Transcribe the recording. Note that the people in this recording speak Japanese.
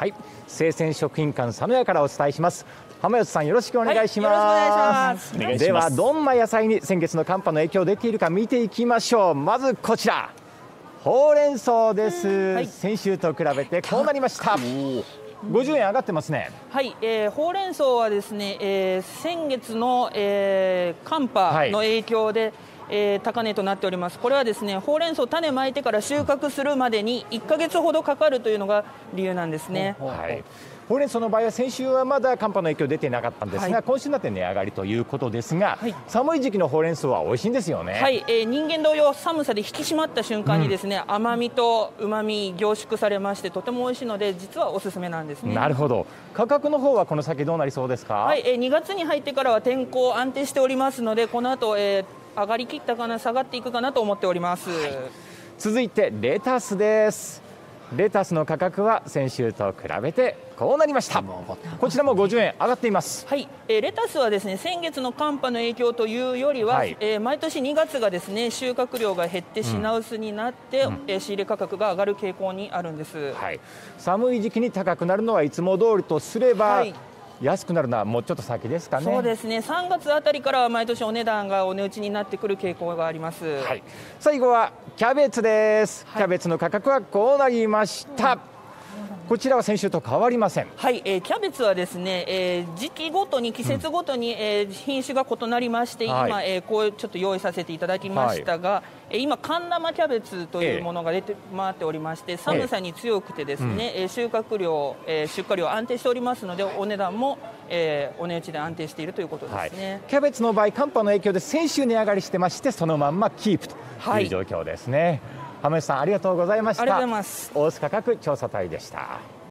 はい、生鮮食品館佐野屋からお伝えします。浜吉さん、よろしくお願いします。ではどんな野菜に先月の寒波の影響出ているか見ていきましょう。まずこちら、ほうれん草です、先週と比べてこうなりました。50円上がってますね。 はい、ほうれん草はですね、先月の、寒波の影響で、高値となっております。これはですね、ほうれん草種まいてから収穫するまでに1ヶ月ほどかかるというのが理由なんですね。 はい、ほうれん草の場合は先週はまだ寒波の影響出てなかったんですが、今週になって値上がりということですが、寒い時期のほうれん草は美味しいんですよね。 はい、人間同様寒さで引き締まった瞬間にですね、甘みと旨み凝縮されましてとても美味しいので実はおすすめなんですね。 なるほど。価格の方はこの先どうなりそうですか？ はい、2月に入ってからは天候安定しておりますので、この後、上がりきったかな、下がっていくかなと思っております。 続いてレタスです。レタスの価格は先週と比べてこうなりました。こちらも50円上がっています。 はい、レタスはですね、先月の寒波の影響というよりは、毎年2月がですね、収穫量が減って品薄になって、仕入れ価格が上がる傾向にあるんです。 はい、寒い時期に高くなるのはいつも通りとすれば、安くなるのはもうちょっと先ですかね。 そうですね、3月あたりからは毎年お値段がお値打ちになってくる傾向があります。 はい、最後はキャベツです。キャベツの価格はこうなりました。こちらは先週と変わりません。 はい、キャベツはですね、時期ごとに季節ごとに、品種が異なりまして、今、こうちょっと用意させていただきましたが、今寒生キャベツというものが出て回っておりまして、寒さに強くてですね、収穫量、出荷量安定しておりますので、お値段も、お値打ちで安定しているということですね。 キャベツの場合、寒波の影響で先週値上がりしてまして、そのまんまキープという状況ですね。浜吉さん、ありがとうございました。 ありがとうございます。 大須価格調査隊でした。